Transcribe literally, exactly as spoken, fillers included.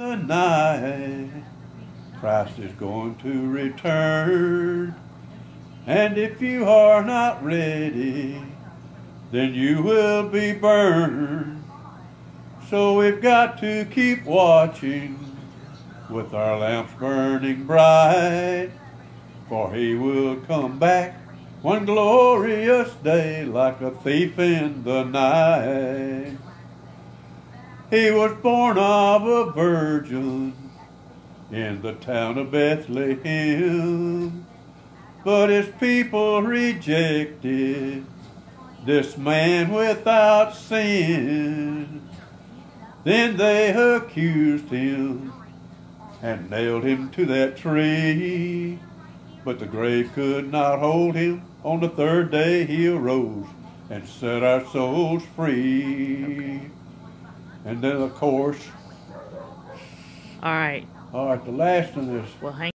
The night Christ is going to return, and if you are not ready, then you will be burned. So we've got to keep watching with our lamps burning bright, for he will come back one glorious day like a thief in the night. He was born of a virgin in the town of Bethlehem, but his people rejected this man without sin. Then they accused him and nailed him to that tree, but the grave could not hold him. On the third day he arose and set our souls free. Okay. And then, of course, All right. all right, the last one is, Well, hang